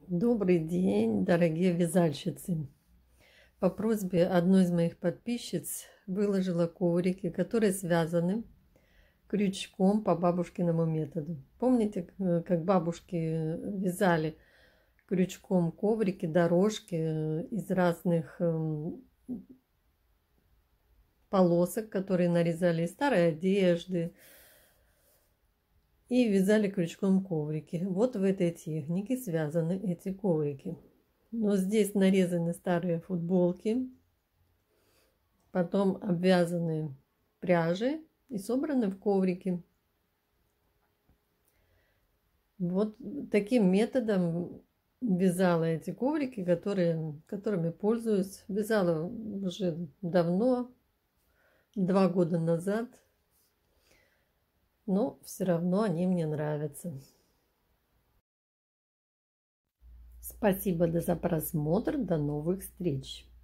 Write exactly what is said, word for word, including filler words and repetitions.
Добрый день, дорогие вязальщицы! По просьбе одной из моих подписчиц выложила коврики, которые связаны крючком по бабушкиному методу. Помните, как бабушки вязали крючком коврики, дорожки из разных полосок, которые нарезали из старой одежды, и вязали крючком коврики. Вот в этой технике связаны эти коврики. Но здесь нарезаны старые футболки, потом обвязаны пряжей и собраны в коврики. Вот таким методом вязала эти коврики, которые, которыми пользуюсь. Вязала уже давно, два года назад. Но все равно они мне нравятся. Спасибо за просмотр. До новых встреч.